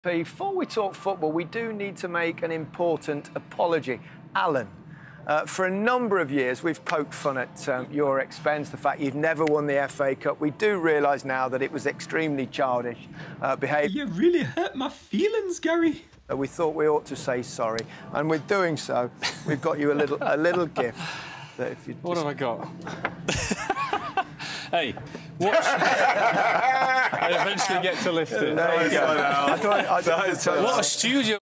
Before we talk football, we do need to make an important apology. Alan, for a number of years, we've poked fun at your expense, the fact you've never won the FA Cup. We do realise now that it was extremely childish behaviour. You really hurt my feelings, Gary. We thought we ought to say sorry, and with doing so, we've got you a little gift. That if you what have I got? Hey, watch. I eventually get to lift it. There you go. What a studio.